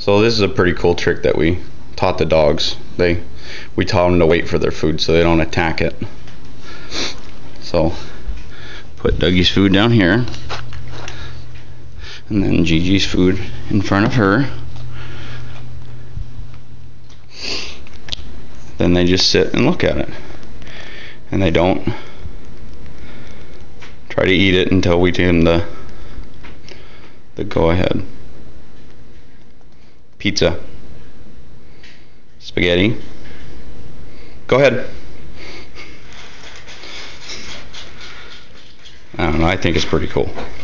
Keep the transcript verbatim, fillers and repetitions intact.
So this is a pretty cool trick that we taught the dogs. They, we taught them to wait for their food so they don't attack it. So put Dougie's food down here, and then Gigi's food in front of her. Then they just sit and look at it, and they don't try to eat it until we give them the the go ahead. Pizza, spaghetti, go ahead. I don't know, I think it's pretty cool.